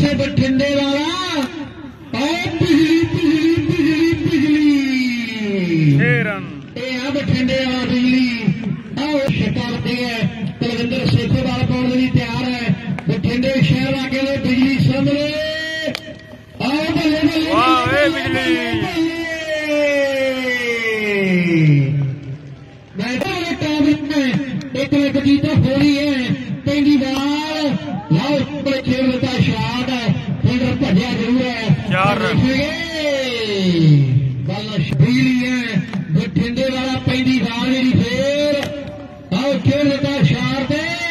पासे बठिंडे वाला बिजली बिजली बिजली बिजली बठिंडे वाला बिजली आओ छक्का लगती है कुलविंदर सेखेवाल पाने के लिए तैयार है बठिंडे शहर आके बिजली सामने आओ बल्ले बल्ले बिजली एक विकेट तो हो रही है पहली बार लाओ खेल का शाट फील्डर भजा जरूर है बल बिजली है बठिंडे वाला पहली बार जी फिर आओ खेल का शाट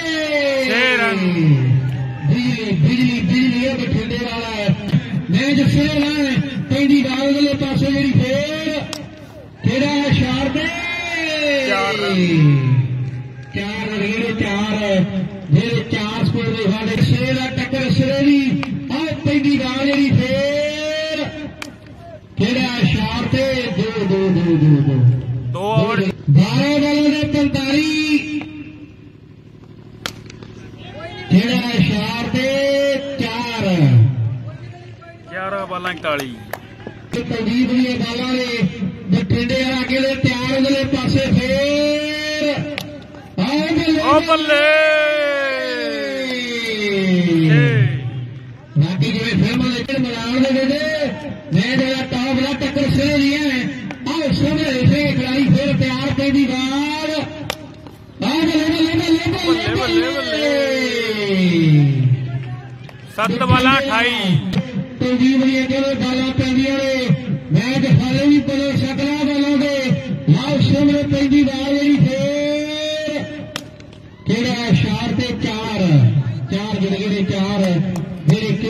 बिजली बिजली बिजली है बठिंडे वाला मैच फिर है पहली बार वाले पासे जी फिर केड़ा है शाट चार मेरे चार स्कोर के साढ़े सिरे का टक्कर सिरे की आओ पहली बार जी फिर केड़ा शार से दो दो दो दो दो 12 बालों ने 45 केड़ा शार से 4 बालां 41 तलदीप दी बालां ने बठिंडे आगे तैयार अगले पासे फिर बल्ले बाकी जो फिल्म लेकर मैदान में मैं जरा टॉप वाला टक्कर सिरे दिया है आओ समय से खिलाड़ी फिर तैयार पहली बार सत्त बालां 28 तलदीप दी अगले बालां पैंदियां ने मैच हाले भी बड़े शकला बालों के लाओ समय पहली बार जी फिर केड़ा शार से 4 4 गिरे 4 मेरे